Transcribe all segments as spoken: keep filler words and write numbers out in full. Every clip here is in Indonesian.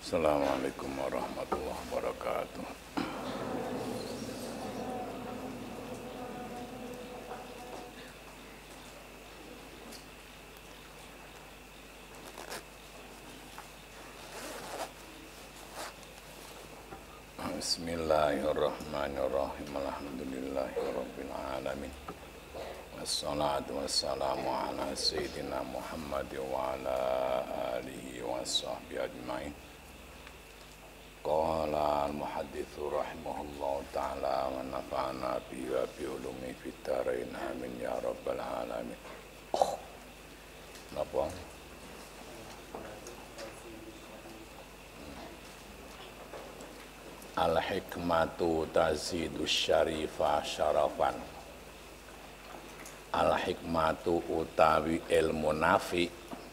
Assalamualaikum warahmatullahi wabarakatuh. Bismillahirrahmanirrahim. Alhamdulillahirabbil alamin. Wassalatu wassalamu ala sayyidina Muhammad wa ala alihi wa sahbihi ajmain. Qala al-muhadditsu rahimahullahu ta'ala wa nafa'ana bihi wa bi ulumi fid dharain amin ya rabbal alamin. Oh. Napa? Al-hikmatu tazidu syarifa syarafan. Al-hikmatu utawi ilmu nafi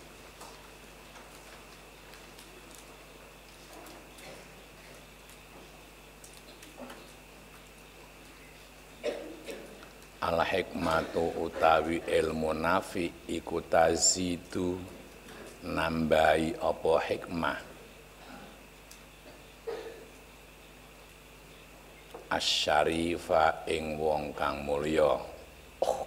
Al-hikmatu utawi ilmu nafi iku tazidu nambahi apa hikmah asyarifa ing wong kang mulya. Oh.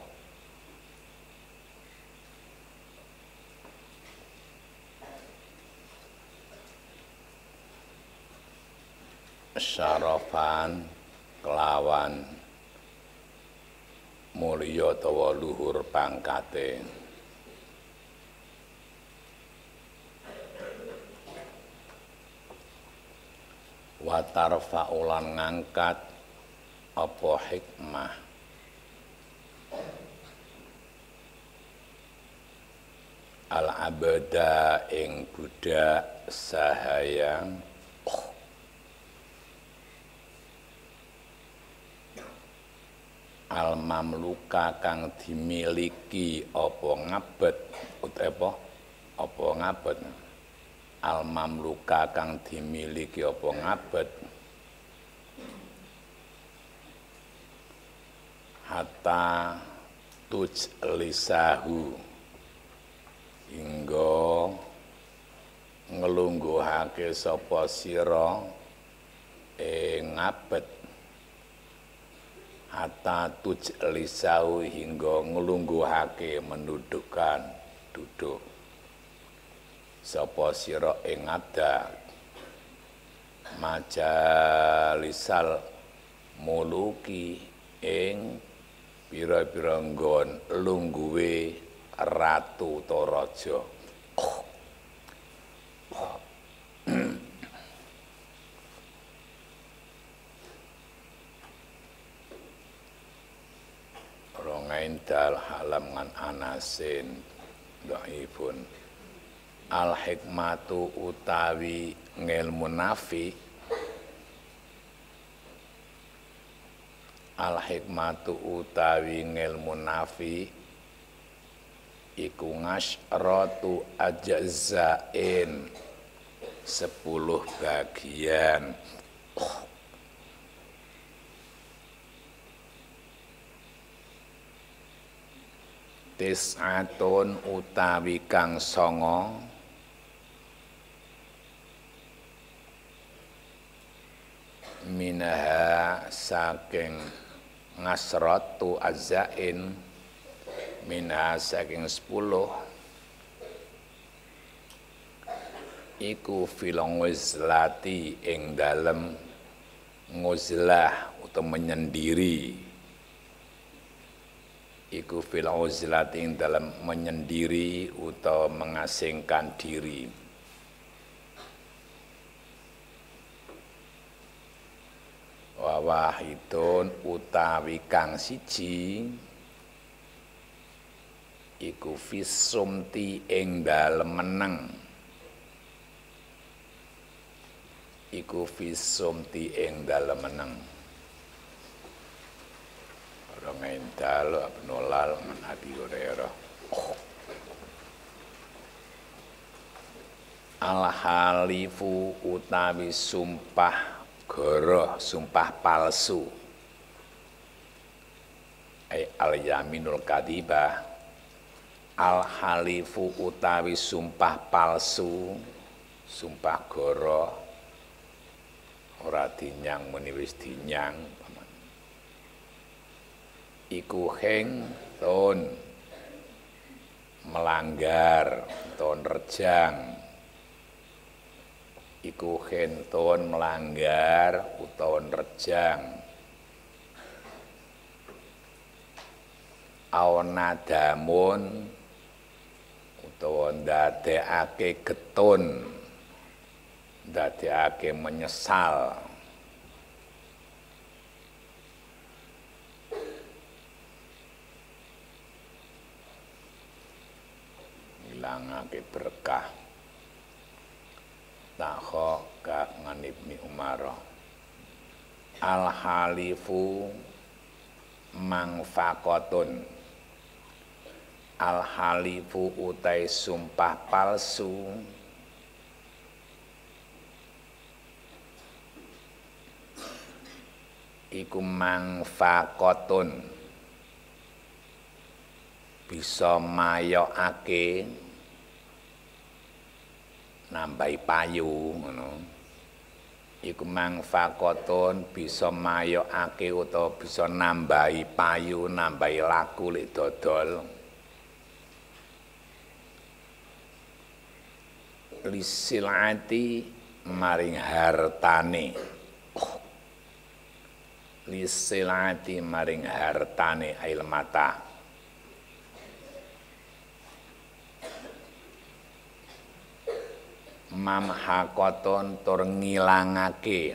Syarafan kelawan mulya utawa luhur pangkate. Wa tarfa'ulan ngangkat apa hikmah al-abada ing budak sahayang. Oh. Al-mamluka kang dimiliki apa ngabet utawa apa ngabet al-mamluka kang dimiliki apa ngabet hatta tuj lisahu hingga ngelungguhake sapa sira ing ngabet hatta tuj lisahu hingga ngelungguhake mendudukan duduk sapa sira ing ngabda majalisal muluki ing pira-pira nggon lungguhe ratu ta raja. Oh. Oh. Rongaindal halam ngan anasin dhaifun. Al hikmatu utawi ngilmu nafi al hikmatu utawi ngilmu nafi iku ngasyratu ajzain sepuluh bagian. Oh. Tis'atun utawi kang songo minha saking ngasratu azzain minha saking sepuluh iku fil nguzlati ing dalem nguzlah utawa menyendiri iku fil uzlati ing dalam menyendiri utawa mengasingkan diri. Wa wahidun utawi kang siji iku fisumti ing dalem meneng iku fisumti ing dalem meneng. Rongaindal abnolal ngan Abi Hurairah. Oh. Al-halifu utawi sumpah goroh, sumpah palsu. Ai al-yaminul kadhibah. Al-halifu utawi sumpah palsu sumpah goro ora dinyang muni wis dinyang iku heng ton melanggar ton rejang iku heng ton melanggar utawa rejang awanadamun utawa ndadekake getun ndadekake menyesal ngilangake berkah takho ka nganibni Umar al halifu mangfaqatun al halifu utai sumpah palsu iku mangfaqatun bisa mayokake nambahi payu ngono iku mangfaqatun bisa mayokake utawa bisa nambahi payu nambahi laku lek dodol lisilati maring hartane oh. lisilati maring hartane ail mata mamhaqaton tur ngilangake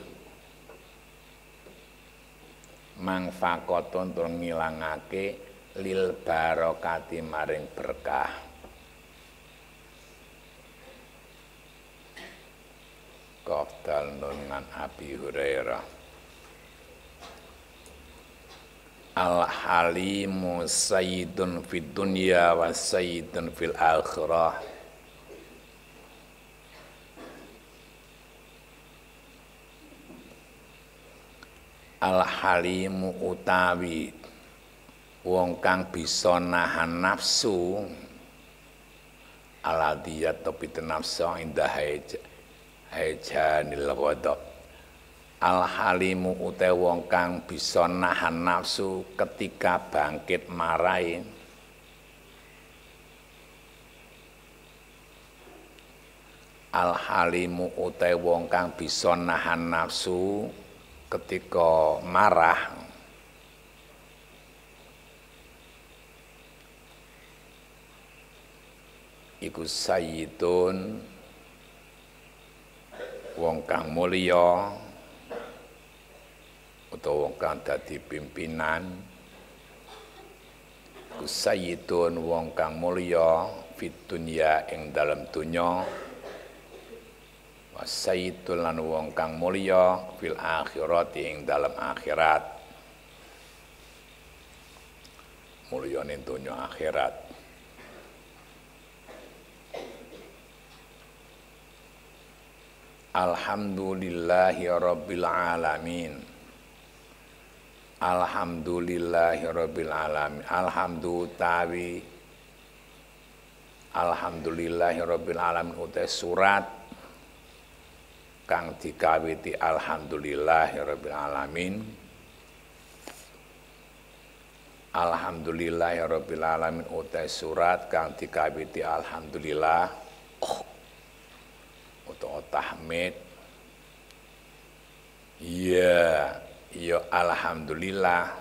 mangfaqaton tur ngilangake lil barokati maring berkah Qafdal nunan Abi Hurairah Al-halimu sayyidun fid dunya wa sayyidun fil akhirah Al-halimu utawi wong kang bisa nahan nafsu aladiyat topi nafsu indah hajanil ghadab al-halimu utai wong kang bisa nahan nafsu ketika bangkit marai al-halimu utai wong kang bisa nahan nafsu ketika marah iku sayyidun wong kang mulya utawa wong kang dadi pimpinan iku sayyidun wong kang mulya fit dunya ing dalam dunya wa sayyidun lan wong kang mulya fil akhirati ing dalam akhirat mulya ning dunya akhirat Alhamdulillahi Rabbil Alamin Alhamdulillahi Rabbil Alamin Alhamdu tawi Alhamdulillahi Rabbil Alamin utai surat kang dikawiti Alhamdulillahi Rabbil Alamin Alhamdulillahi Rabbil Alamin utai surat kang dikawiti Alhamdulillah oh. Utawa tahmid iya iya alhamdulillah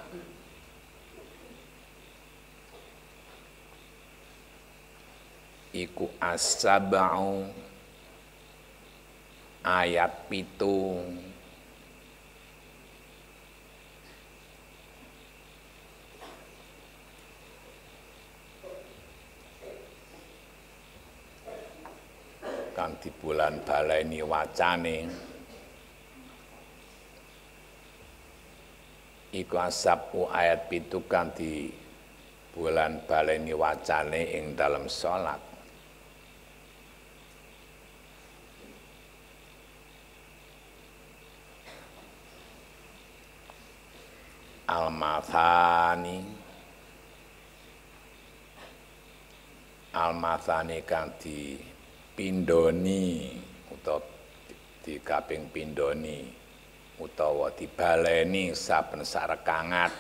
iku as-sab'u ayat pitu kang di bulan baleni wacane iku asabu ayat pitu kang di bulan baleni wacane ing dalam salat al-mathani al-mathani kang di pindoni utawa di kaping pindhoni utawa dibaleni saben sarekangat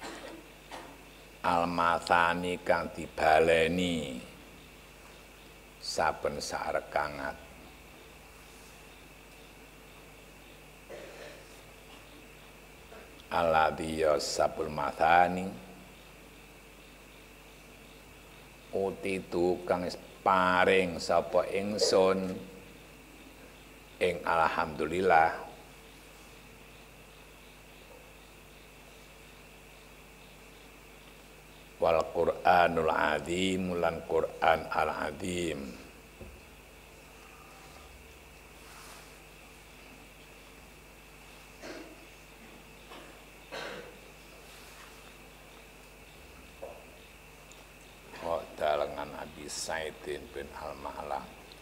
almathani kang dibaleni saben sarekangat alladhi sabul mathani utitu kang paring sapa ingsun ing alhamdulillah wal Qur'anul azim lan Qur'an al azim wa dalangan Abi Saidin bin Al-Ma'la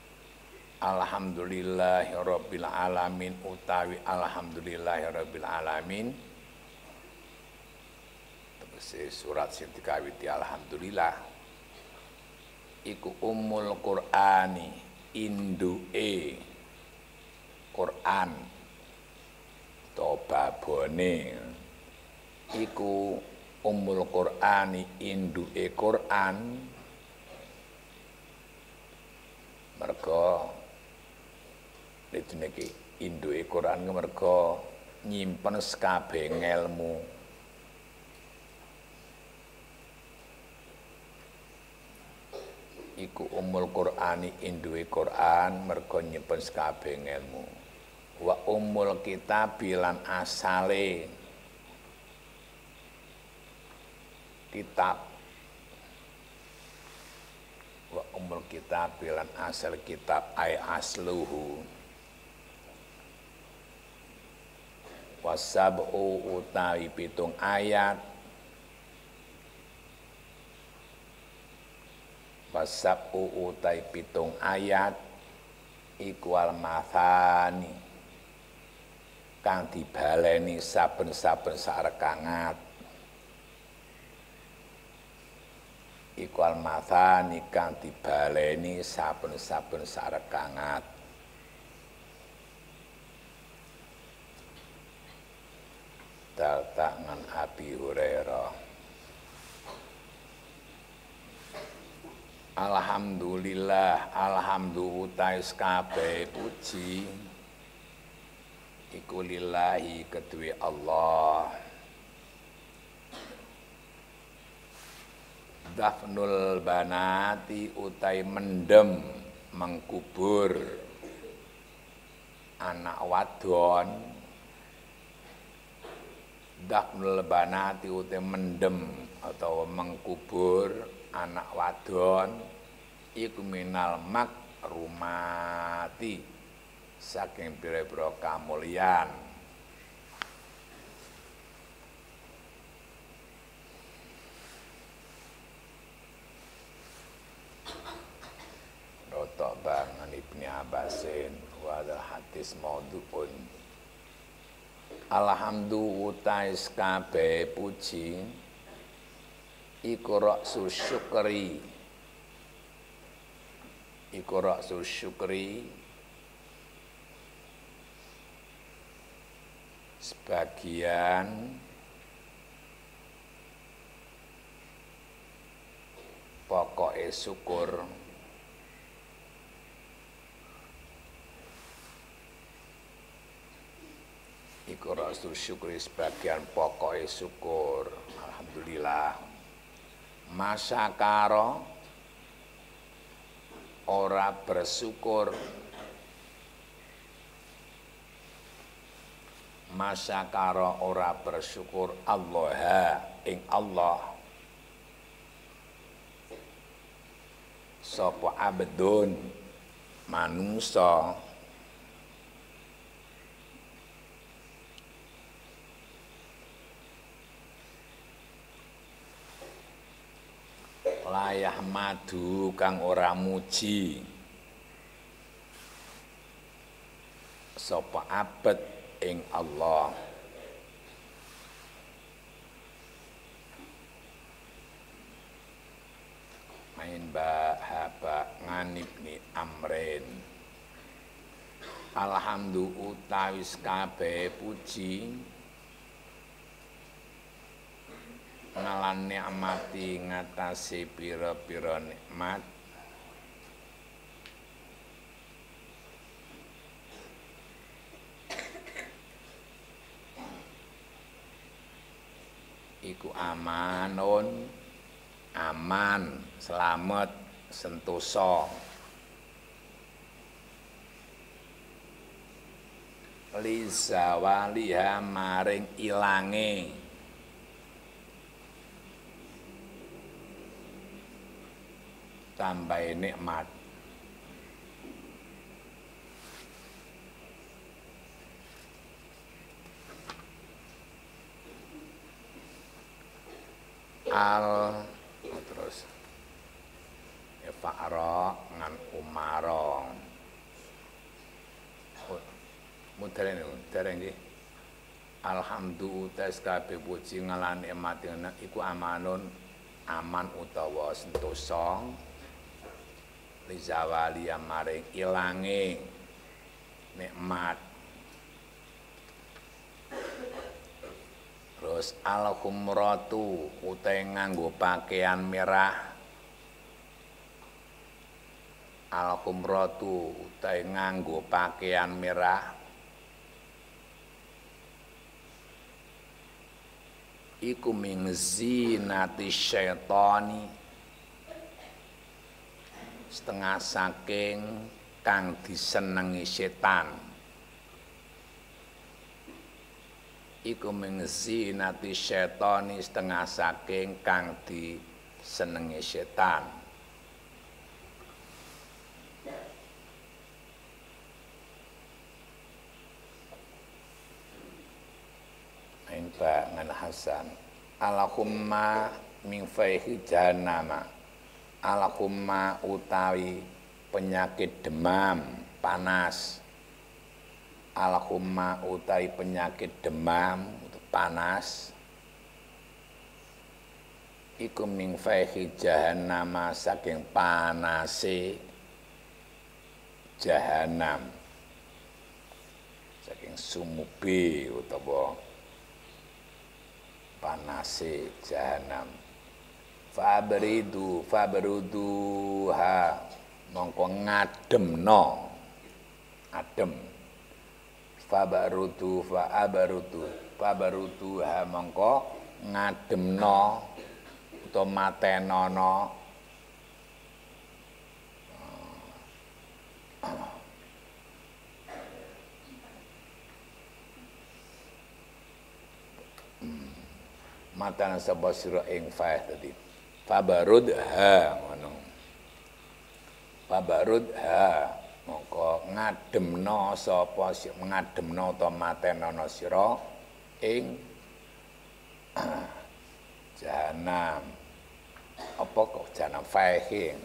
alhamdulillahirabbil alamin utawi alhamdulillahirabbil alamin surat sing dikawiti alhamdulillah iku ummul Qur'ani induke Qur'an to babone iku ummul Qur'ani induke Qur'an merga iki induke Qur'an merga nyimpen sakabeh ngelmu iku ummul Qur'ani induwe Qur'an merga nyimpen sakabeh ilmu wa ummul kitab lan asale kitab wa ummul kitab lan asal kitab ay asluhu wasab'u utawi pitung ayat wasab'u utai pitung ayat iku al-mathani kang dibaleni saben-saben sarekangat iku al-mathani kang dibaleni saben-saben sarekangat daltangan Abi Hurairah alhamdulillah alhamdulillah kabeh puji iku lillahi kedue Allah dafnul banati utai mendem mengkubur anak wadon dafnul banati utai mendem atau mengkubur anak wadon iku minal makrumati saking pira-pira kamulyan rotok bangan Ibni Abbasin wadal hadis maudhu'un alhamdulillah utais kabeh puji iku ra'sul syukri iku ra'sul syukri sebagian pokoke syukur iku ra'sul syukri sebagian pokoke syukur alhamdulillah masyakara ora bersyukur masyakara ora bersyukur Allah ing Allah sapa abdun manungsa layah madu kang ora muji sapa abet ing Allah main ba haba nganibni amrin Alhamdu utawis kabeh puji ngalan nikmati ngatasi pira-pira nikmat iku amanun aman selamat sentosa lizawaliha maring ilange tambahe nikmat al terus fa'ra ngan umara mudharen dereng nggih alhamdu tes kabeh puji ngalan nikmat iku amanun aman utawa sentosa lizawali maring ilange nikmat terus al-humratu utahe nganggo pakaian merah al-humratu utahe nganggo pakaian merah iku min zinati syaitani setengah saking kang disenengi setan iku min zinati syaitani setengah saking kang disenengi setan Pak ngan Hasan Allahumma min faihi jahannama Allahumma utawi penyakit demam panas Allahumma utawi penyakit demam panas iku min faihi jahannama saking panase jahanam saking sumubi utawa panase jahanam fabridu fabruduha mongko ngademno adem fabrudu fabrudu fabruduha mongko ngademno utawa matenono matan sapa sira ing faih tadi fabarud ha ngono fabarud ha mongko ngademno sapa sing ngademno ta matenono sira ing jahanam apa kok jahanam faih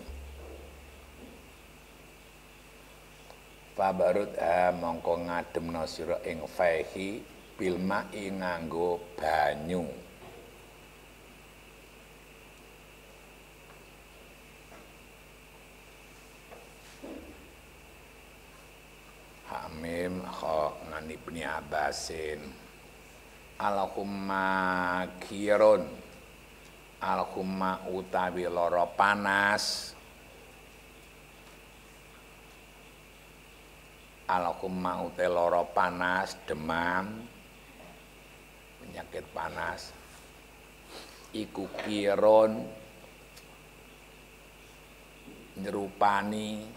fabarud ha mongko ngademno sira ing faih bilma ing nganggo banyu Hamim kha ngani Ibni Abbasin Allahumma kirun Allahumma utawi lara panas Allahumma utawi lara panas demam penyakit panas iku kirun nyerupani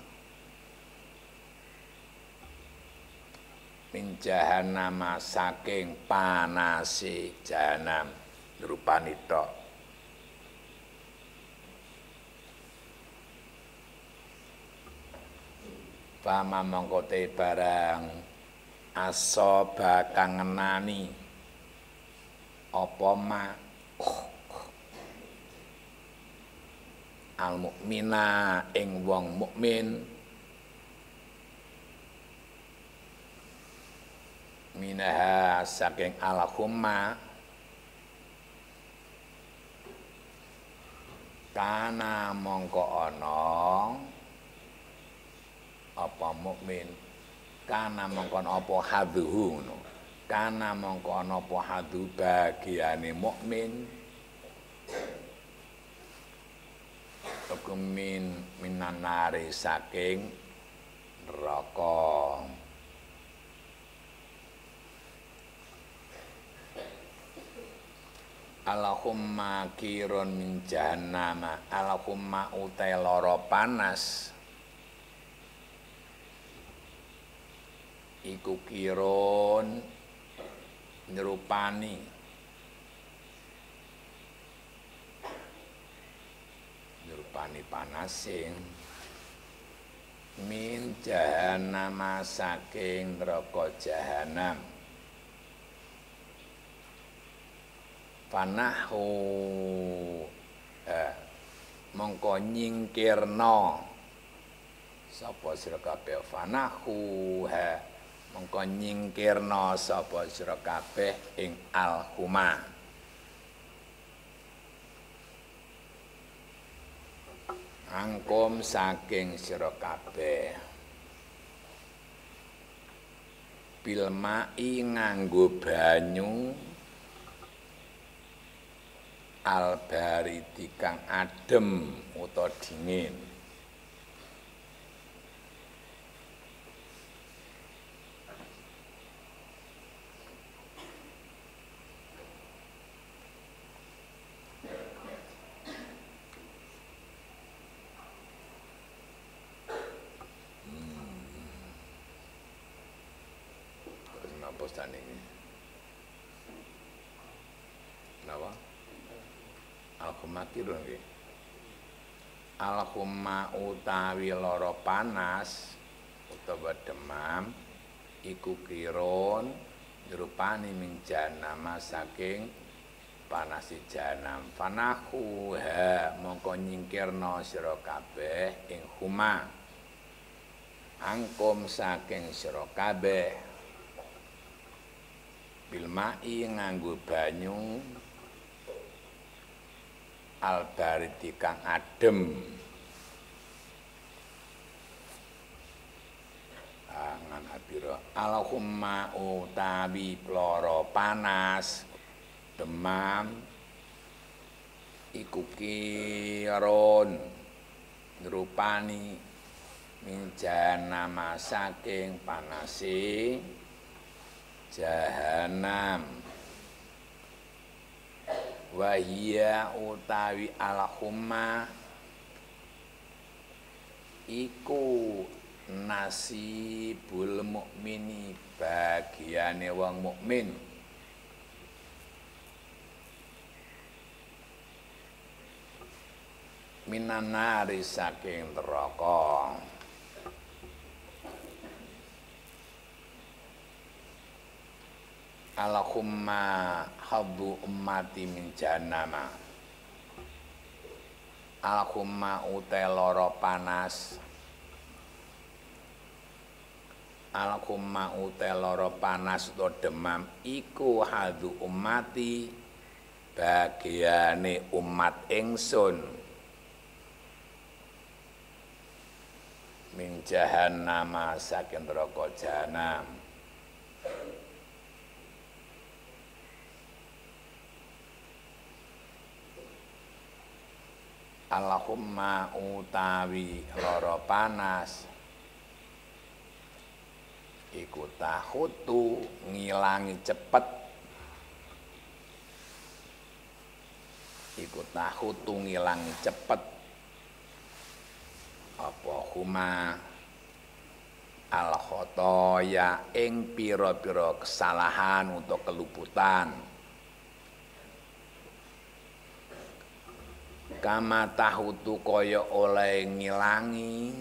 min jahannama saking panase jahanam rupane tok pama mongko te barang asoba kang ngenani apa ma al mukmina ing wong mukmin minaha saking Allahumma kana mongko ana apa mukmin kana mongkon apa hadhuhu ngono kana mongkon apa hadhu bagiane mukmin hukumin minanari saking neraka Allahumma kirun min jahannama Allahumma utai loro panas iku kirun nyerupani nyerupani panasing min jahannama saking neraka jahanam panahu eh, mongko nyingkirna sapa sira kabeh fanahu ha mongko nyingkirna sapa sira kabeh ing al-huma angkum saking sira kabeh bilmai nganggo banyu al-baridi kang adem utawa dingin hmm. Terus napa stanine napa Al-Humma kirun nggih. Al-Humma utawi lara panas utawa demam iku kirun nyerupani min jahanam saking panasi jahanam fanahu ha mongko nyingkirna sira kabeh ing huma angkum saking sira kabeh bilmai nganggo banyu al-baridi kang adem angan abira Allahumma utawi lara panas demam iku kirun nrupani min jahanam saking panase jahanam wahia utawi Allahumma iku nasibul mukmini bagiane wong mukmin minanari saking neraka Allahumma habbu ummati min jahannama Allahumma utai lara panas Allahumma utai lara panas utawa demam iku hadhu ummati bagiane umat ingsun min jahannama saking neraka jahanam Allahumma utawi lara panas iku tahutu ngilangi cepet iku tahutu ngilangi cepet apa huma al khotoya ing pira-pira kesalahan utawa keluputan kama tahutu kaya oleh ngilangi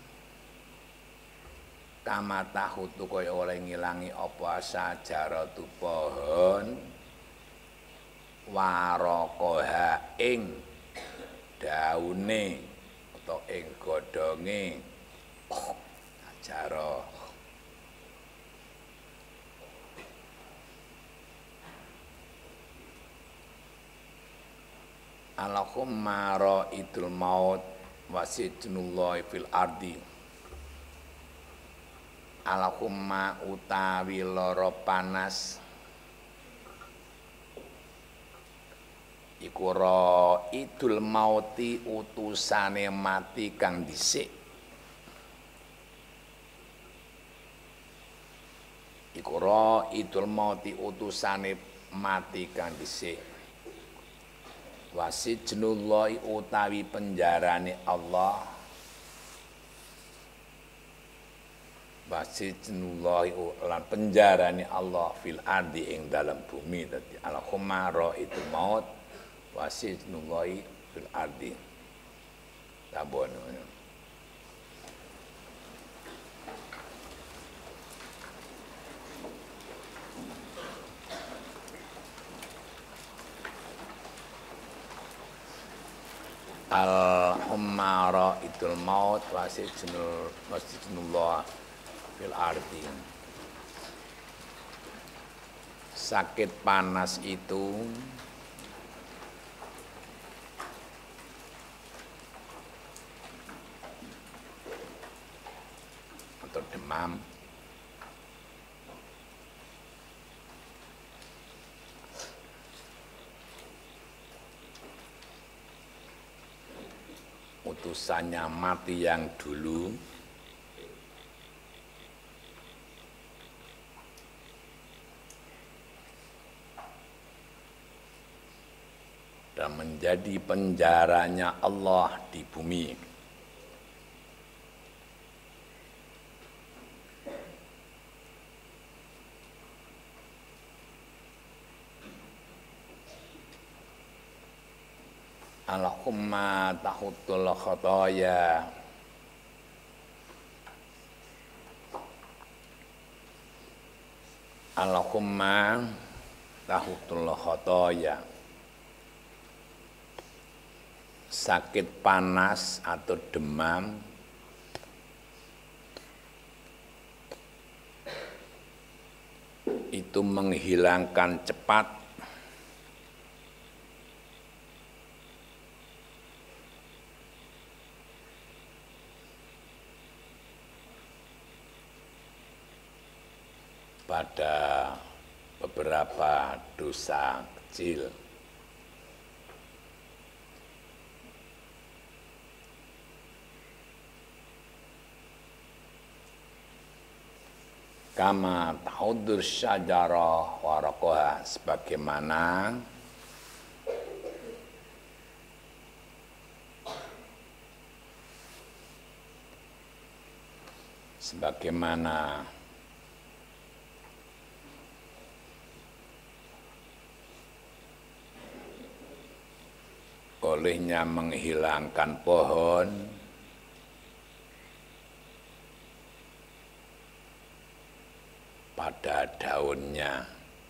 kama tahutu kaya oleh ngilangi apa sajaratu pohon warokoha ing daune atau ing godhonge sajara Allahumma ra'idul maut wasitnullahi fil ardi Alhumma utawi lara panas iku ra idul mauti utusane mati kang dhisik iku ra idul mauti utusane mati kang dhisik wasijnullahi utawi penjarane Allah wasijnullahi lan penjarane Allah fil ardi ing dalam bumi dadi al-khumma ra itu maut wasijnullahi fil ardi tabon al-ummara itul maut wasijnul wasijnullah fil ardi. Sakit panas itu atau demam utusannya mati yang dulu dan menjadi penjaranya Allah di bumi. Allahumma tahutul khotoya Allahumma tahutul khotoya. Sakit panas atau demam itu menghilangkan cepat pada beberapa dosa kecil. Kama ta'udur syajarah warakoha sebagaimana sebagaimana olehnya menghilangkan pohon pada daunnya.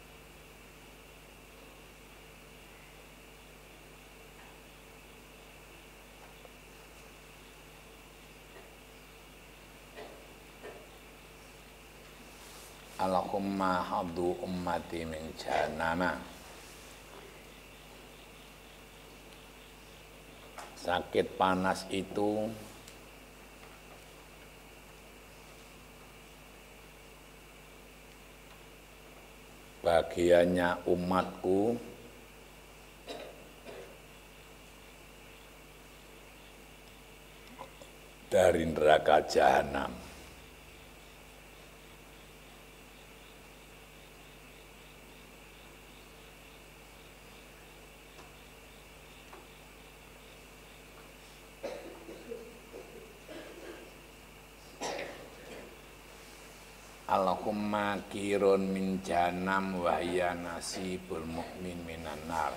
Allahumma hadu ummati min jahannama. Sakit panas itu bagiannya umatku dari neraka jahanam. Allahumma kirun min jahannam wa hiya nasibul mu'min minan nar.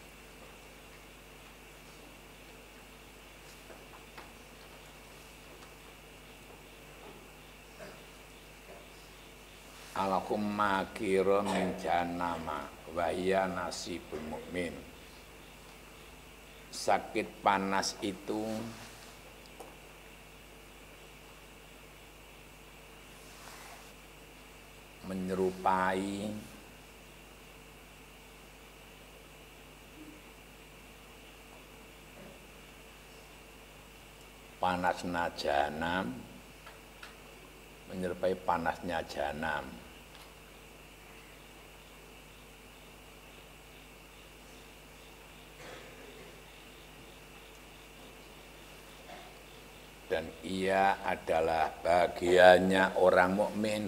Allahumma kirun min jahannam wa hiya nasibul mu'min. Sakit panas itu menyerupai panasnya jahanam menyerupai panasnya jahanam. Dan ia adalah bagiannya orang mukmin.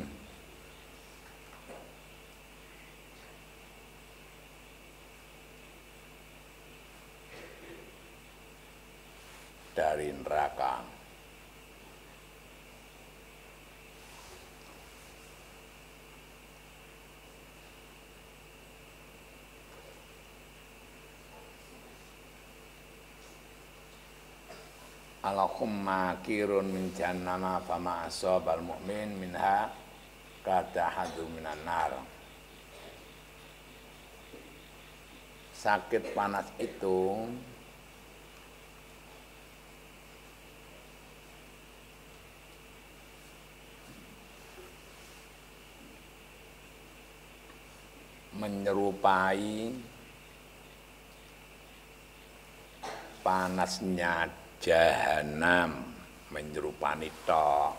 Dari neraka. Allahumma kirun min jahannama fama asabal mu'min minha katahadu minan nar. Sakit panas itu menyerupai panasnya jahanam, menyerupani tok.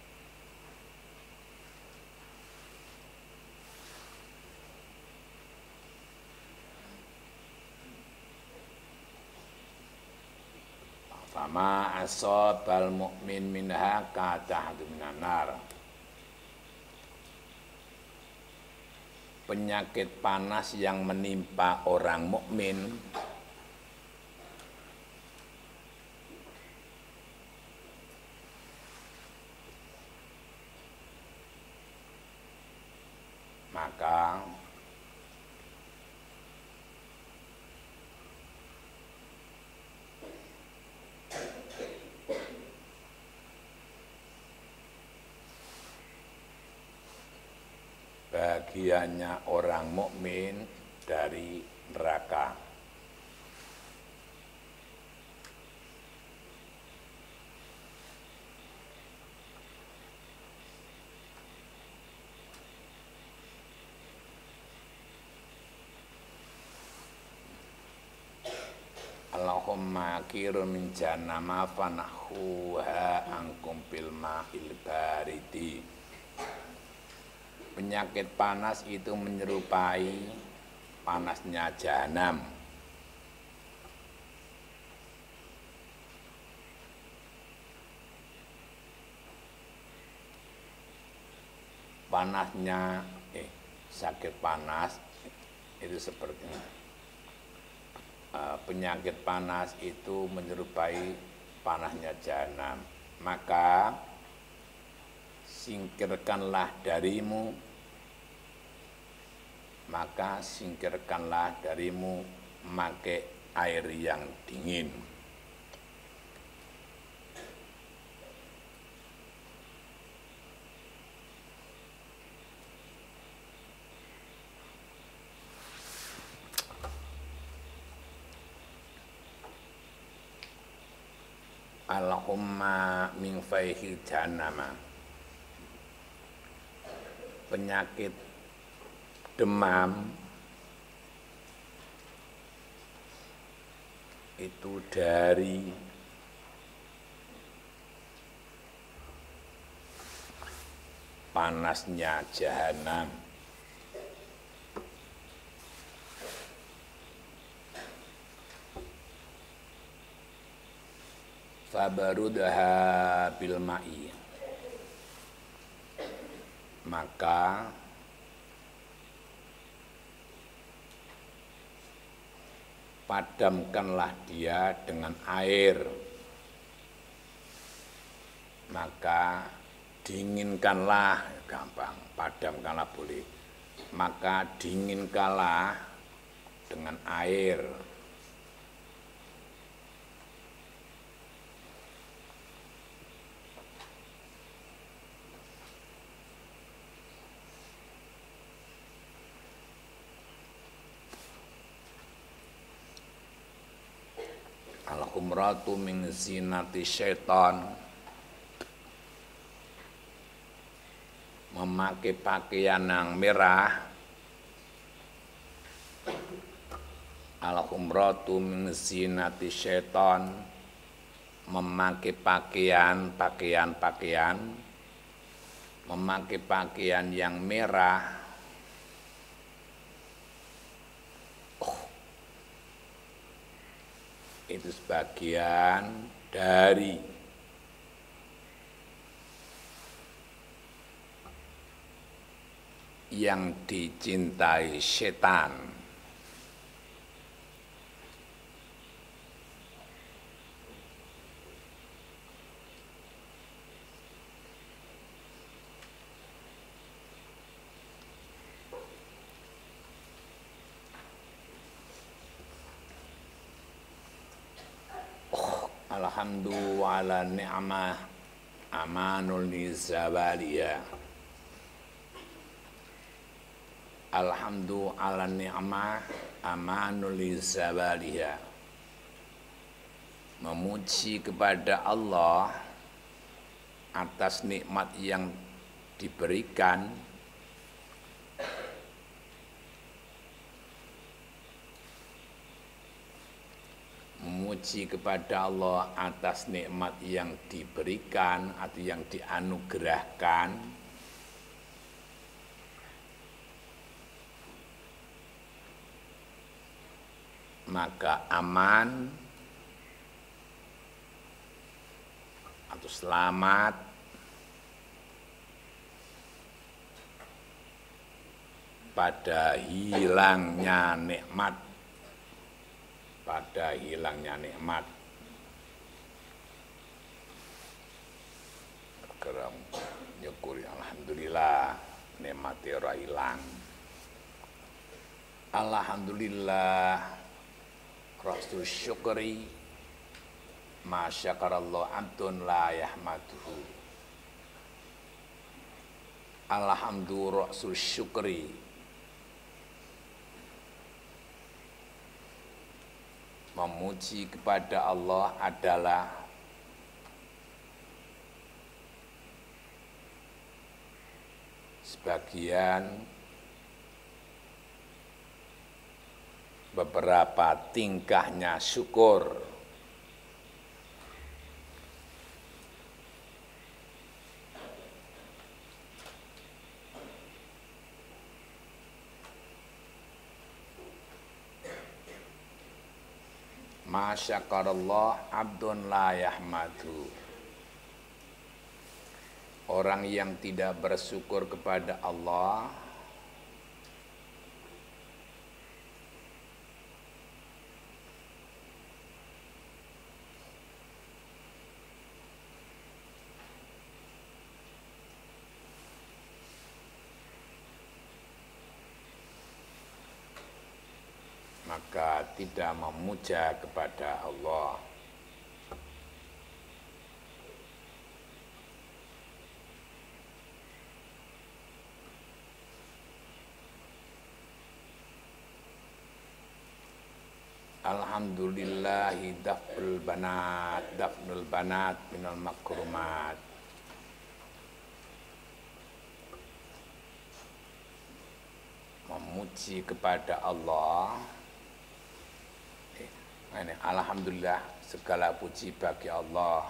Fama asabal mu'min minha katahdu minan nar. Penyakit panas yang menimpa orang mukmin maka bagiannya orang mukmin dari neraka. Allahumma kirun min jahannama fanahuha angkum bil ma'il baridi. Penyakit panas itu menyerupai panasnya jahanam. Panasnya, eh, sakit panas itu seperti uh, penyakit panas itu menyerupai panasnya jahanam. Maka singkirkanlah darimu maka singkirkanlah darimu memakai air yang dingin. Allahumma min faihil jahannama. Penyakit demam itu dari panasnya jahanam. Fabarudaha bil ma'i. Maka padamkanlah dia dengan air, maka dinginkanlah, gampang, padamkanlah boleh, maka dinginkanlah dengan air. Al-humratu min zinati syaitan. Memakai pakaian yang merah. Al-humratu min zinati syaitan. Memakai pakaian, pakaian-pakaian memakai pakaian yang merah, oh, itu sebagian dari yang dicintai setan. Alhamdulillah ala ni'mah amanul nizabaliya. Alhamdulillah ala ni'mah amanul nizabaliya. Memuji kepada Allah atas nikmat yang diberikan, memuji kepada Allah atas nikmat yang diberikan atau yang dianugerahkan, maka aman atau selamat pada hilangnya nikmat, pada hilangnya nikmat. Kerem nyukuri alhamdulillah nikmati ora ilang. Alhamdulillah rasul syukri ma syakarallahu abdun la yahmaduhu. Alhamdulillah rasul syukri, memuji kepada Allah adalah sebagian beberapa tingkahnya syukur. Masyakarallah abdun la yahmadu. Orang yang tidak bersyukur kepada Allah maka tidak memuja kepada Allah. Alhamdulillahi daf'ul banat, daf'ul banat minal makrumat. Memuji kepada Allah. Ini, alhamdulillah segala puji bagi Allah.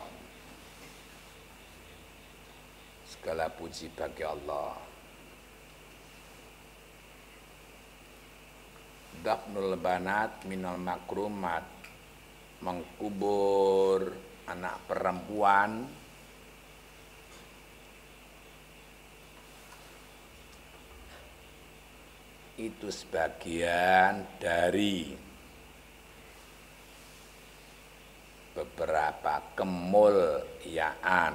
Segala puji bagi Allah. Dafnul banat minal makrumat, mengkubur anak perempuan itu sebagian dari beberapa kemuliaan.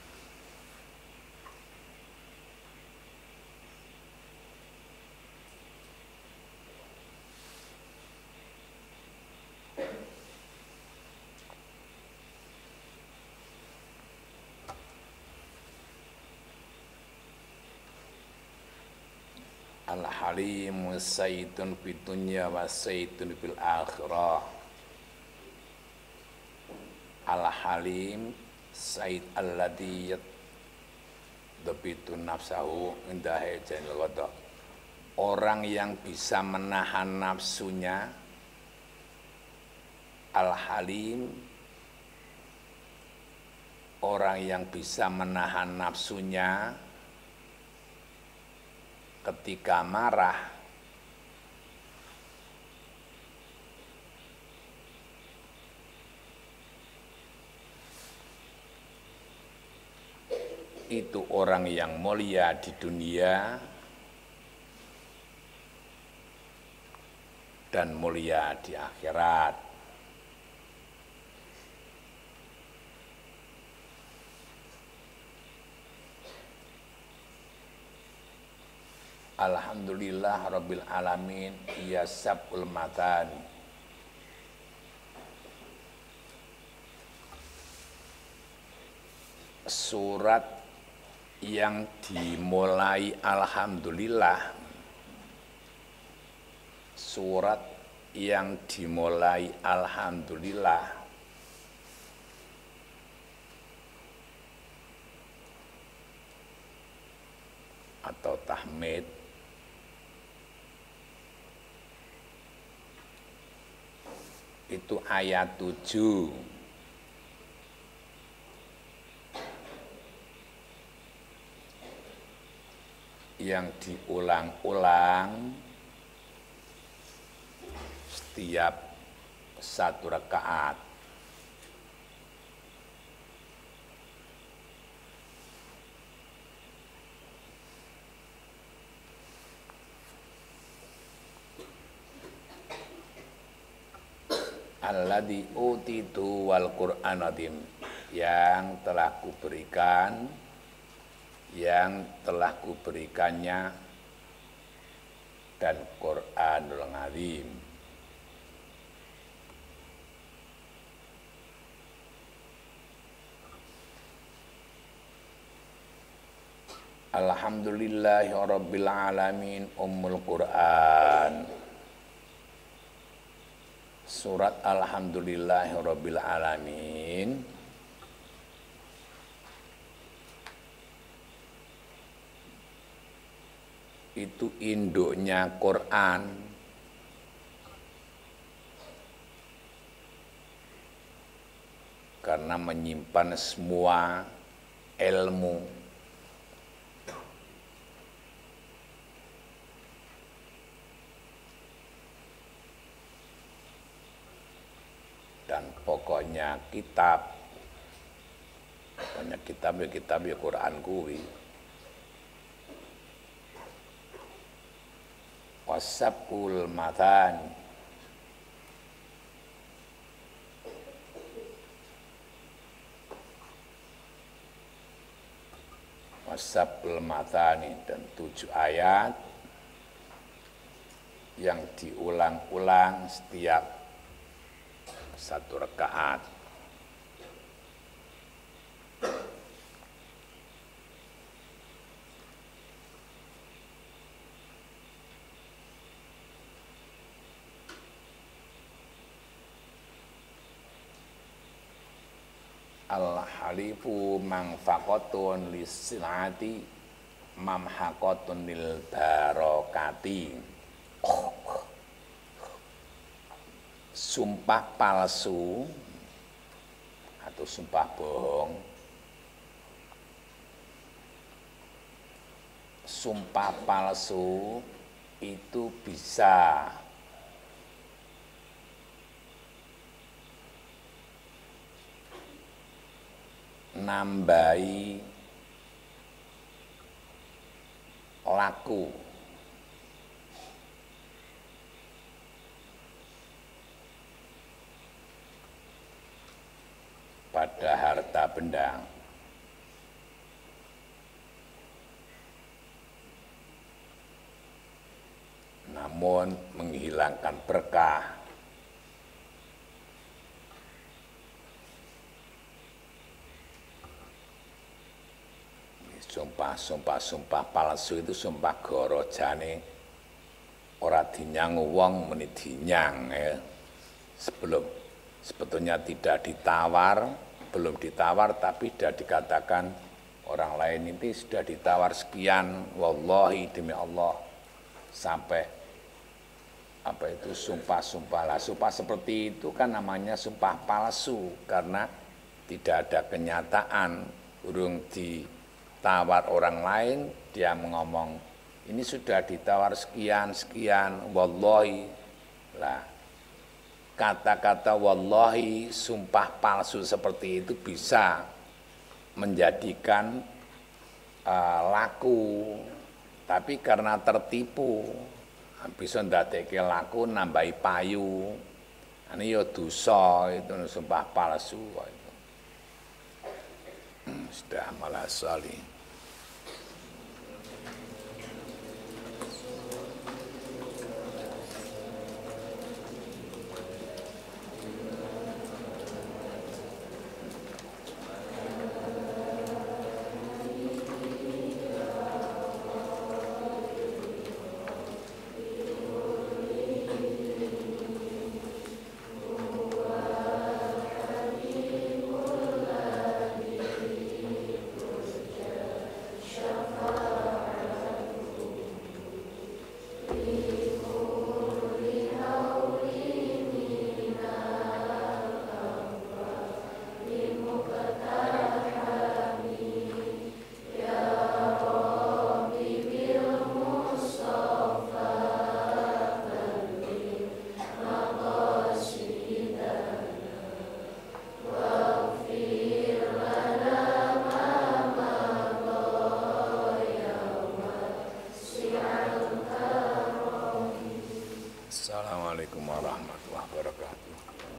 Al-Halim sayyidun fid dunya wa sayyidun fil akhirah. Al-Halim sayyid alladhi yadbitu nafsahu inda hajanil ghadab. Orang yang bisa menahan nafsunya. Al-Halim, orang yang bisa menahan nafsunya ketika marah itu orang yang mulia di dunia dan mulia di akhirat. Alhamdulillah Rabbil Alamin, ya sab'ul matani. Surat yang dimulai alhamdulillah, surat yang dimulai alhamdulillah atau tahmid itu ayat tujuh. Yang diulang-ulang setiap satu rakaat. Alladzi utitu wal Qur'an azim, yang telah kuberikan, yang telah kuberikannya dan Qur'anul Azim. Alhamdulillahi Rabbil Alamin, Ummul Qur'an. Surat Alhamdulillahi Rabbil Alamin itu induknya Quran. Karena menyimpan semua ilmu. Dan pokoknya kitab, pokoknya kitab ya kitab ya Quran kuwi. Wasabul matan, wasabul matani, dan tujuh ayat yang diulang-ulang setiap satu rakaat. Al-halifu mangfaqatun lisilati mamhaqatun lil barakati. Sumpah palsu atau sumpah bohong, sumpah palsu itu bisa nambahi laku pada harta benda. Namun menghilangkan berkah. Sumpah, sumpah, sumpah palsu itu sumpah gorojane ora dinyang wong meni dinyang ya. Sebelum sebetulnya tidak ditawar, belum ditawar tapi sudah dikatakan orang lain ini sudah ditawar sekian, wallahi demi Allah, sampai apa itu sumpah-sumpah lah. Sumpah seperti itu kan namanya sumpah palsu karena tidak ada kenyataan, urung ditawar orang lain dia ngomong ini sudah ditawar sekian sekian wallahi. Lah kata-kata wallahi, sumpah palsu seperti itu bisa menjadikan uh, laku, tapi karena tertipu bisa ndadekke laku nambahi payu. Ini ya dosa itu sumpah palsu itu. Sudah malah salih.